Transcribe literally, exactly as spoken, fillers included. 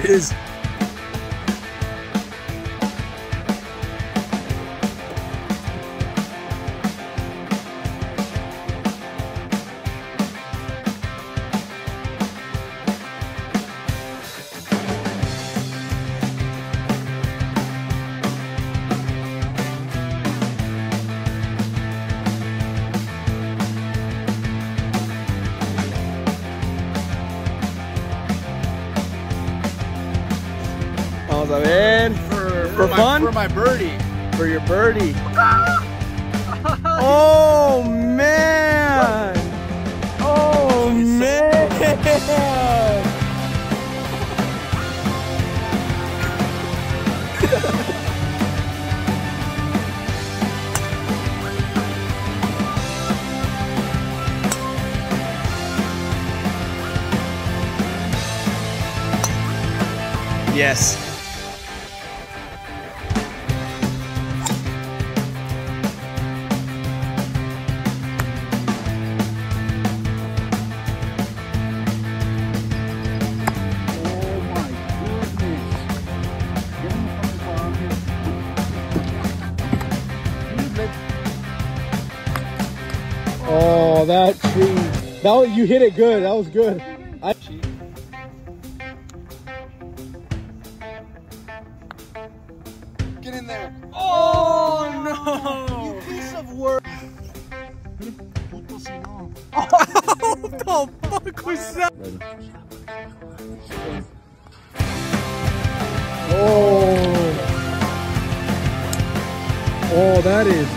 it is. Vamos a ver. For, for, for fun? My, for my birdie. For your birdie. Oh man! Oh man! Yes. Oh, that tree. That was, you hit it good. That was good. I Get in there. Oh no! You piece of work. What the fuck was that? Oh. Oh, that is